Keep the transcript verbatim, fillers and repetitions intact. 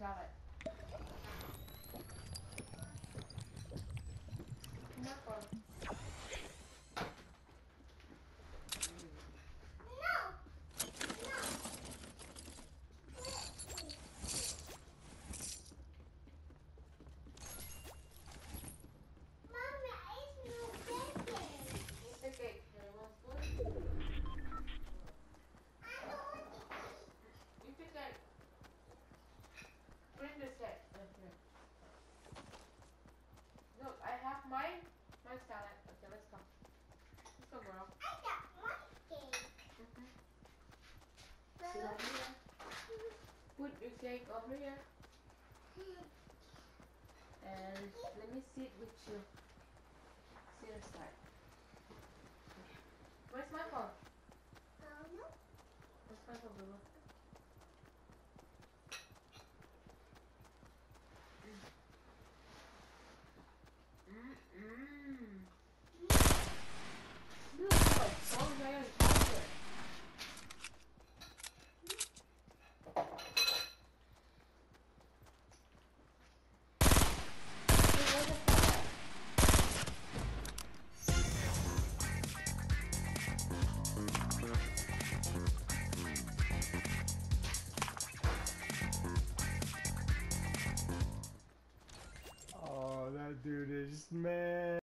salad. Pineapple. It's a cake. You want spoon? You pick that. Bring this head. Here. Look, I have my my salad. Okay, let's go. Let's go, girl. I got my cake. Mm-hmm. Sit over here. Put your cake over here. And let me sit with you. Sit aside. Where's my phone? Oh, no. Where's my phone, Boo? Mm-mm. Look how it's so very chocolate. Oh, that dude is mad.